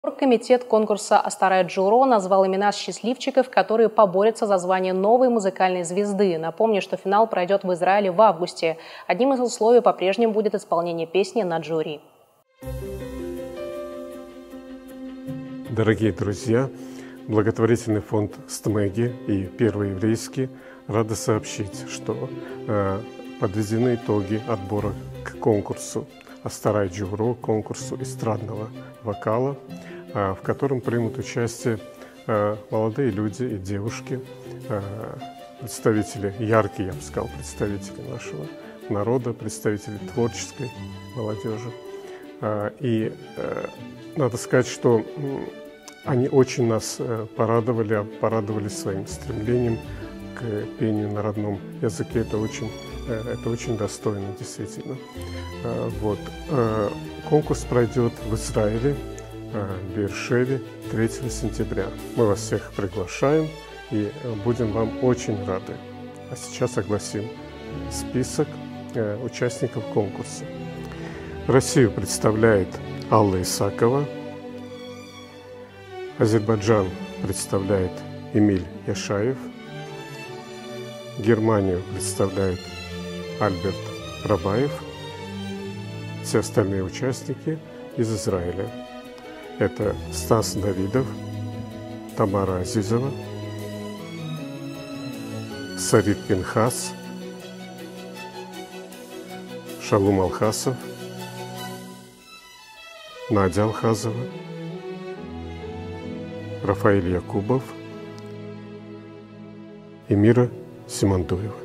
Комитет конкурса «Астарай Джуро» назвал имена счастливчиков, которые поборются за звание новой музыкальной звезды. Напомню, что финал пройдет в Израиле в августе. Одним из условий по-прежнему будет исполнение песни на джури. Дорогие друзья, благотворительный фонд «Стмеги» и Первый еврейский рады сообщить, что подведены итоги отбора к конкурсу «Астарай Джуро», конкурсу эстрадного вокала, в котором примут участие молодые люди и девушки, представители, яркие, я бы сказал, представители нашего народа, представители творческой молодежи. И надо сказать, что они очень нас порадовали своим стремлением к пению на родном языке. Это очень достойно, действительно. Вот. Конкурс пройдет в Израиле, в Беэр-Шеве 3 сентября. Мы вас всех приглашаем и будем вам очень рады. А сейчас огласим список участников конкурса. Россию представляет Алла Исакова. Азербайджан представляет Эмиль Яшаев. Германию представляет Альберт Рабаев. Все остальные участники из Израиля. Это Стас Давидов, Тамара Азизова, Сарит Пинхас, Шалум Алхасов, Надя Алхазова, Рафаэль Якубов и Мира Симандуева.